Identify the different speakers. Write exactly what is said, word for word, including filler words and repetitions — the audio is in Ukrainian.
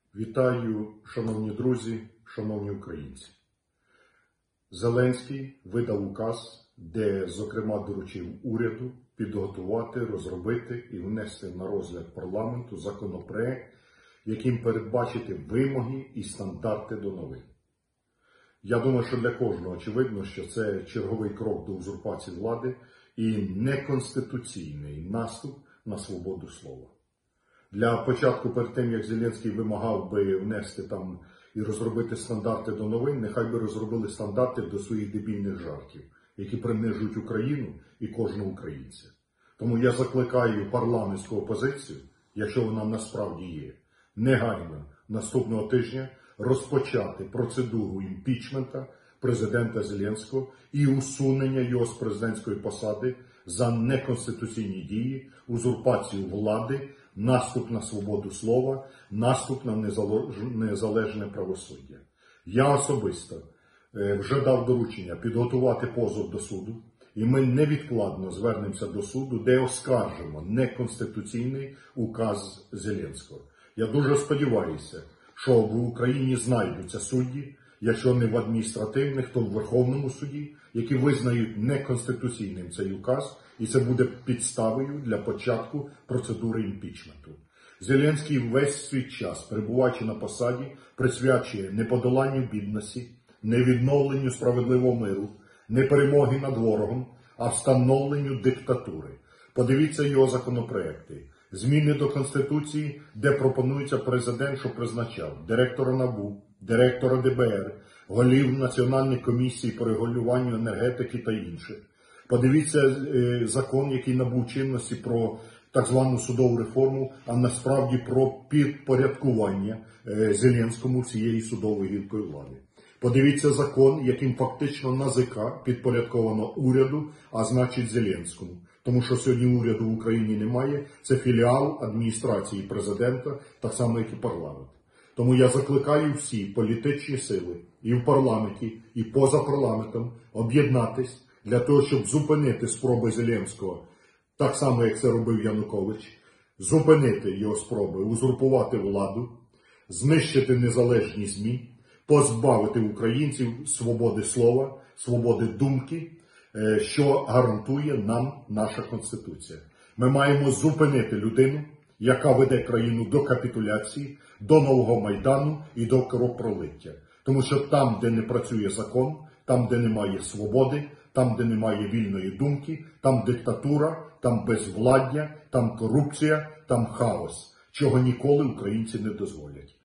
Speaker 1: Вітаю, шановні друзі, шановні українці. Зеленський видав указ, де, зокрема, доручив уряду підготувати, розробити і внести на розгляд парламенту законопроект, яким передбачити вимоги і стандарти до новин. Я думаю, що для кожного очевидно, що це черговий крок до узурпації влади і неконституційний наступ на свободу слова. Для початку, перед тим, як Зеленський вимагав би внести там і розробити стандарти до новин, нехай би розробили стандарти до своїх дебільних жартів, які принижують Україну і кожного українця. Тому я закликаю парламентську опозицію, якщо вона насправді є, негайно наступного тижня розпочати процедуру імпічмента президента Зеленського і усунення його з президентської посади за неконституційні дії, узурпацію влади, наступ на свободу слова, наступ на незалежне правосуддя. Я особисто вже дав доручення підготувати позов до суду, і ми невідкладно звернемося до суду, де оскаржимо неконституційний указ Зеленського. Я дуже сподіваюся, що в Україні знайдуться судді, якщо не в адміністративних, то в Верховному суді, які визнають неконституційним цей указ, і це буде підставою для початку процедури імпічменту. Зеленський весь свій час, перебуваючи на посаді, присвячує не подоланню бідності, не відновленню справедливого миру, не перемоги над ворогом, а встановленню диктатури. Подивіться його законопроекти. Зміни до Конституції, де пропонується президент, що призначав директора НАБУ, директора де бе ер, голів Національної комісії по регулюванню енергетики та інших. Подивіться е, закон, який набув чинності про так звану судову реформу, а насправді про підпорядкування е, Зеленському цієї судової гілкої влади. Подивіться закон, яким фактично ен а зе ка підпорядковано уряду, а значить Зеленському. Тому що сьогодні уряду в Україні немає, це філіал адміністрації президента, так само як і парламент. Тому я закликаю всі політичні сили і в парламенті, і поза парламентом об'єднатись для того, щоб зупинити спроби Зеленського, так само як це робив Янукович, зупинити його спроби узурпувати владу, знищити незалежні ЗМІ, позбавити українців свободи слова, свободи думки, що гарантує нам наша Конституція. Ми маємо зупинити людину, яка веде країну до капітуляції, до нового Майдану і до кровопролиття. Тому що там, де не працює закон, там, де немає свободи, там, де немає вільної думки, там диктатура, там безвладдя, там корупція, там хаос, чого ніколи українці не дозволять.